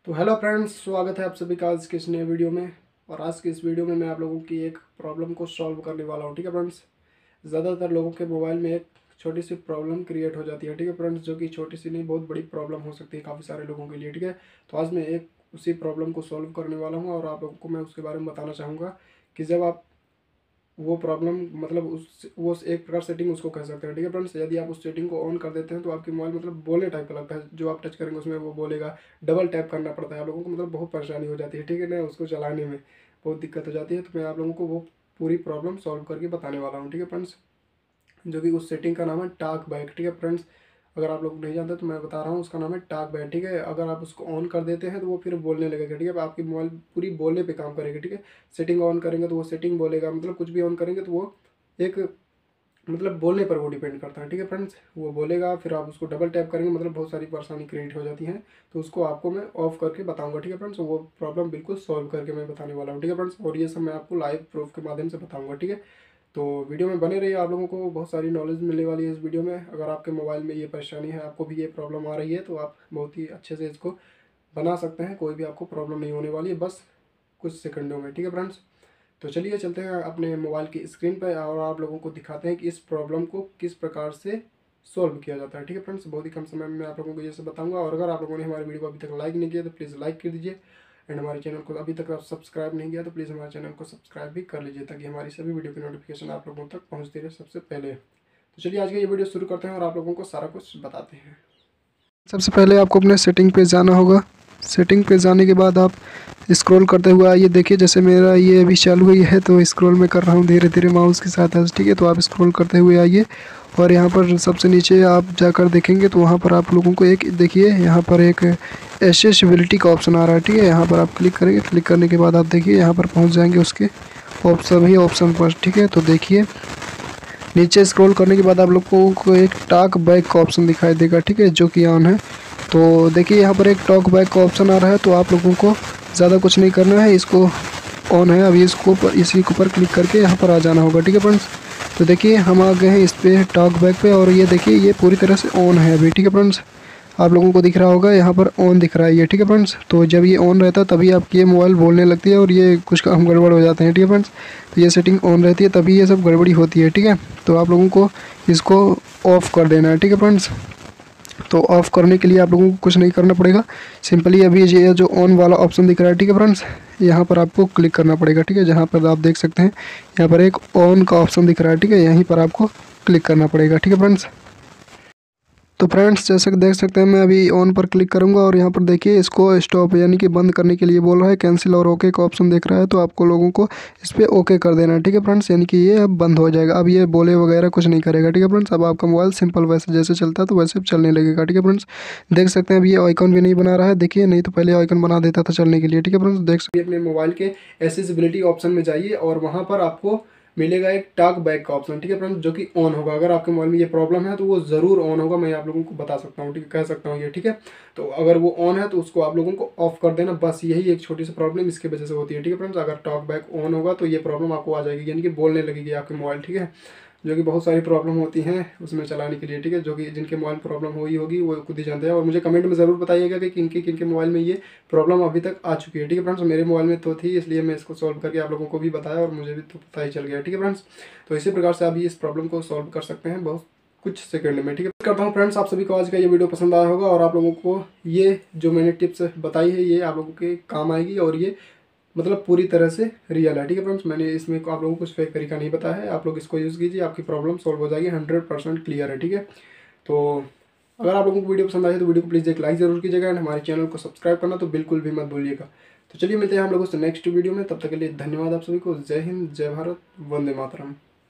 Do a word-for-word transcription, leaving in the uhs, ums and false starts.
तो hello friends, स्वागत है आप सभी का आज के इस नए वीडियो में। और आज की इस वीडियो में मैं आप लोगों की एक प्रॉब्लम को सॉल्व करने वाला हूँ। ठीक है फ्रेंड्स, ज़्यादातर लोगों के मोबाइल में एक छोटी सी प्रॉब्लम क्रिएट हो जाती है। ठीक है फ्रेंड्स, जो कि छोटी सी नहीं, बहुत बड़ी प्रॉब्लम हो सकती है काफ़ी सारे लोगों के लिए। ठीक है, तो आज मैं एक उसी प्रॉब्लम को सॉल्व करने वाला हूँ और आप लोगों को मैं उसके बारे में बताना चाहूँगा कि जब आप वो प्रॉब्लम मतलब उस वो एक प्रकार सेटिंग उसको कह सकते हैं। ठीक है फ्रेंड्स, यदि आप उस सेटिंग को ऑन कर देते हैं तो आपकी मोबाइल मतलब बोलने टाइप का लगता है। जो आप टच करेंगे उसमें वो बोलेगा, डबल टैप करना पड़ता है आप लोगों को, मतलब बहुत परेशानी हो जाती है। ठीक है ना, उसको चलाने में बहुत दिक्कत हो जाती है। तो मैं आप लोगों को वो पूरी प्रॉब्लम सॉल्व करके बताने वाला हूँ। ठीक है फ्रेंड्स, जो कि उस सेटिंग का नाम है टॉक बैक। ठीक है फ्रेंड्स, अगर आप लोग नहीं जानते तो मैं बता रहा हूँ, उसका नाम है टॉक बैक। ठीक है, अगर आप उसको ऑन कर देते हैं तो वो फिर बोलने लगेगा। ठीक है, आपकी मोबाइल पूरी बोलने पे काम करेगी। ठीक है, सेटिंग ऑन करेंगे तो वो सेटिंग बोलेगा, मतलब कुछ भी ऑन करेंगे तो वो एक मतलब बोलने पर वो डिपेंड करता है। ठीक है फ्रेंड्स, वो बोलेगा, फिर आप उसको डबल टैप करेंगे, मतलब बहुत सारी परेशानी क्रिएट हो जाती है। तो उसको आपको मैं ऑफ करके बताऊंगा। ठीक है फ्रेंड्स, वो प्रॉब्लम बिल्कुल सॉल्व करके मैं बताने वाला हूँ। ठीक है फ्रेंड्स, और ये सब मैं आपको लाइव प्रूफ के माध्यम से बताऊंगा। ठीक है, तो वीडियो में बने रहिए, आप लोगों को बहुत सारी नॉलेज मिलने वाली है इस वीडियो में। अगर आपके मोबाइल में ये परेशानी है, आपको भी ये प्रॉब्लम आ रही है, तो आप बहुत ही अच्छे से इसको बना सकते हैं। कोई भी आपको प्रॉब्लम नहीं होने वाली है, बस कुछ सेकंडों में। ठीक है फ्रेंड्स, तो चलिए चलते हैं अपने मोबाइल की स्क्रीन पर और आप लोगों को दिखाते हैं कि इस प्रॉब्लम को किस प्रकार से सॉल्व किया जाता है। ठीक है फ्रेंड्स, बहुत ही कम समय में मैं आप लोगों को ये सब बताऊंगा। और अगर आप लोगों ने हमारी वीडियो को अभी तक लाइक नहीं किया तो प्लीज़ लाइक कर दीजिए, एंड हमारे चैनल को अभी तक आप सब्सक्राइब नहीं किया तो प्लीज़ हमारे चैनल को सब्सक्राइब भी कर लीजिए, ताकि हमारी सभी वीडियो की नोटिफिकेशन आप लोगों तक पहुँचती रहे सबसे पहले। तो चलिए आज का ये वीडियो शुरू करते हैं और आप लोगों को सारा कुछ बताते हैं। सबसे पहले आपको अपने सेटिंग पे जाना होगा। सेटिंग पे जाने के बाद आप स्क्रॉल करते हुए आइए। देखिए जैसे मेरा ये अभी चालू हुई है तो स्क्रॉल मैं कर रहा हूँ धीरे धीरे माउस के साथ। ठीक है, तो आप स्क्रॉल करते हुए आइए और यहाँ पर सबसे नीचे आप जाकर देखेंगे तो वहाँ पर आप लोगों को एक देखिए यहाँ पर एक एसेसिबिलिटी का ऑप्शन आ रहा है। ठीक है, यहाँ पर आप क्लिक करेंगे। क्लिक करने के बाद आप देखिए यहाँ पर पहुँच जाएंगे उसके ऑप्शन ही ऑप्शन पर। ठीक है, तो देखिए नीचे स्क्रॉल करने के बाद आप लोगों को एक टॉक बैक का ऑप्शन दिखाई देगा। ठीक है, जो कि ऑन है। तो देखिए यहाँ पर एक टॉक बैक का ऑप्शन आ रहा है, तो आप लोगों को ज़्यादा कुछ नहीं करना है, इसको ऑन है अभी, इसको पर इसी के ऊपर क्लिक करके यहाँ पर आ जाना होगा। ठीक है फ्रेंड्स, तो देखिए हम आ गए हैं इस पर टॉक बैक पे और ये देखिए ये पूरी तरह से ऑन है अभी। ठीक है फ्रेंड्स, आप लोगों को दिख रहा होगा यहाँ पर ऑन दिख रहा है ये। ठीक है फ्रेंड्स, तो जब ये ऑन रहता है तभी आपकी ये मोबाइल बोलने लगती है और ये कुछ काम गड़बड़ हो जाते हैं। ठीक है फ्रेंड्स, तो ये सेटिंग ऑन रहती है तभी ये सब गड़बड़ी होती है। ठीक है, तो आप लोगों को इसको ऑफ़ कर देना है। ठीक है फ्रेंड्स, तो ऑफ़ करने के लिए आप लोगों को कुछ नहीं करना पड़ेगा, सिंपली अभी ये जो ऑन वाला ऑप्शन दिख रहा है, ठीक है फ्रेंड्स, यहाँ पर आपको क्लिक करना पड़ेगा। ठीक है, जहाँ पर आप देख सकते हैं यहाँ पर एक ऑन का ऑप्शन दिख रहा है। ठीक है, यहीं पर आपको क्लिक करना पड़ेगा। ठीक है फ्रेंड्स, तो फ्रेंड्स जैसे कि देख सकते हैं मैं अभी ऑन पर क्लिक करूंगा और यहाँ पर देखिए इसको स्टॉप यानी कि बंद करने के लिए बोल रहा है। कैंसिल और ओके का ऑप्शन देख रहा है, तो आपको लोगों को इस पर ओके कर देना है। ठीक है फ्रेंड्स, यानी कि ये अब बंद हो जाएगा। अब ये बोले वगैरह कुछ नहीं करेगा। ठीक है फ्रेंड्स, अब आपका मोबाइल सिंपल वैसे जैसे चलता है तो वैसे चलने लगेगा। ठीक है फ्रेंड्स, देख सकते हैं अभी ये आइकन भी नहीं बना रहा है। देखिए नहीं तो पहले आइकन बना देता था चलने के लिए। ठीक है फ्रेंड्स, देख सकते अपने मोबाइल के एसेसिबिलिटी ऑप्शन में जाइए और वहाँ पर आपको मिलेगा एक टॉक बैक का ऑप्शन। ठीक है फ्रेंड्स, जो कि ऑन होगा। अगर आपके मोबाइल में ये प्रॉब्लम है तो वो ज़रूर ऑन होगा, मैं आप लोगों को बता सकता हूँ। ठीक है, कह सकता हूँ ये। ठीक है, तो अगर वो ऑन है तो उसको आप लोगों को ऑफ कर देना, बस यही एक छोटी सी प्रॉब्लम इसकी वजह से होती है। ठीक है फ्रेंड्स, अगर टॉक बैक ऑन होगा तो ये प्रॉब्लम आपको आ जाएगी, यानी कि बोलने लगेगी आपके मोबाइल। ठीक है, जो कि बहुत सारी प्रॉब्लम होती हैं उसमें चलाने के लिए। ठीक है, जो कि जिनके मोबाइल प्रॉब्लम हुई होगी वो खुद ही जानते हैं। और मुझे कमेंट में ज़रूर बताइएगा कि किनके किनके मोबाइल में ये प्रॉब्लम अभी तक आ चुकी है। ठीक है फ्रेंड्स, मेरे मोबाइल में तो थी, इसलिए मैं इसको सॉल्व करके आप लोगों को भी बताया और मुझे भी तो पता ही चल गया। ठीक है फ्रेंड्स, तो इसी प्रकार से आप इस प्रॉब्लम को सॉल्व कर सकते हैं बहुत कुछ सेकंड में। ठीक है, करता हूँ फ्रेंड्स आप सभी को आज का ये वीडियो पसंद आया होगा और आप लोगों को ये जो मैंने टिप्स बताई है ये आप लोगों के काम आएगी और ये मतलब पूरी तरह से रियल है। ठीक है फ्रेंड्स, मैंने इसमें आप लोगों को कुछ फेक तरीका नहीं बताया है। आप लोग इसको यूज़ कीजिए, आपकी प्रॉब्लम सॉल्व हो जाएगी, हंड्रेड परसेंट क्लियर है। ठीक है, तो अगर आप लोगों को वीडियो पसंद आए तो वीडियो को प्लीज़ एक लाइक ज़रूर कीजिएगा एंड हमारे चैनल को सब्सक्राइब करना तो बिल्कुल भी मत भूलिएगा। तो चलिए मिलते हैं हम लोगों से नेक्स्ट वीडियो में, तब तक के लिए धन्यवाद आप सभी को। जय हिंद, जय भारत, वंदे मातरम।